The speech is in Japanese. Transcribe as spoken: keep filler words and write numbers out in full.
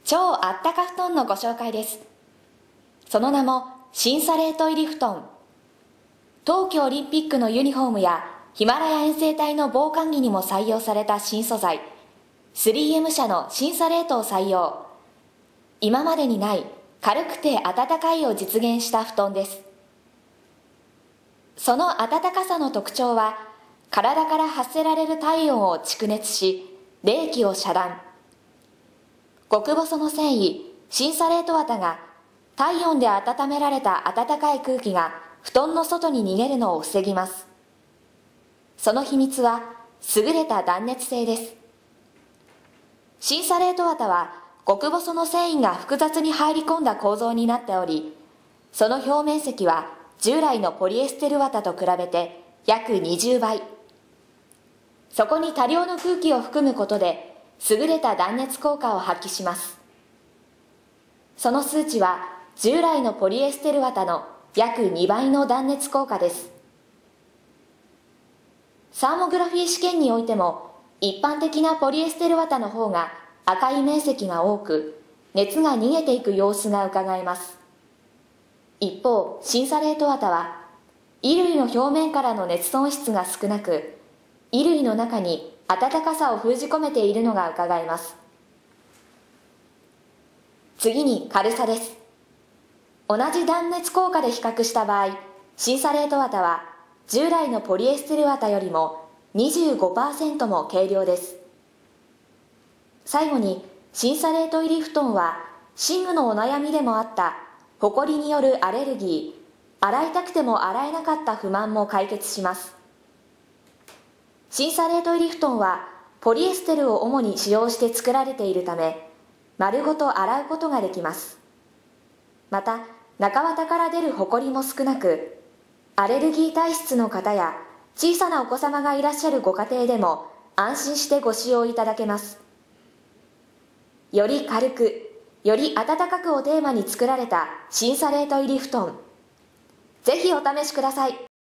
超あったか布団のご紹介です。その名もシンサレート入り布団。冬季オリンピックのユニフォームやヒマラヤ遠征隊の防寒着にも採用された新素材 スリーエム 社のシンサレートを採用。今までにない軽くて暖かいを実現した布団です。その暖かさの特徴は、体から発せられる体温を蓄熱し冷気を遮断。極細の繊維シンサレート綿が体温で温められた暖かい空気が布団の外に逃げるのを防ぎます。その秘密は優れた断熱性です。シンサレート綿は極細の繊維が複雑に入り込んだ構造になっており、その表面積は従来のポリエステル綿と比べて約にじゅうばい。そこに多量の空気を含むことで優れた断熱効果を発揮します。その数値は従来のポリエステル綿の約にばいの断熱効果です。サーモグラフィー試験においても、一般的なポリエステル綿の方が赤い面積が多く、熱が逃げていく様子がうかがえます。一方、シンサレート綿は衣類の表面からの熱損失が少なく、衣類の中に暖かさを封じ込めているのがうかがえます。次に軽さです。同じ断熱効果で比較した場合、シンサレート綿は従来のポリエステル綿よりも にじゅうごパーセント も軽量です。最後にシンサレート入り布団は寝具のお悩みでもあったホコリによるアレルギー、洗いたくても洗えなかった不満も解決します。シンサレート入り布団はポリエステルを主に使用して作られているため、丸ごと洗うことができます。また中綿から出るホコリも少なく、アレルギー体質の方や小さなお子様がいらっしゃるご家庭でも安心してご使用いただけます。より軽く、より暖かくをテーマに作られたシンサレート入り布団。ぜひお試しください。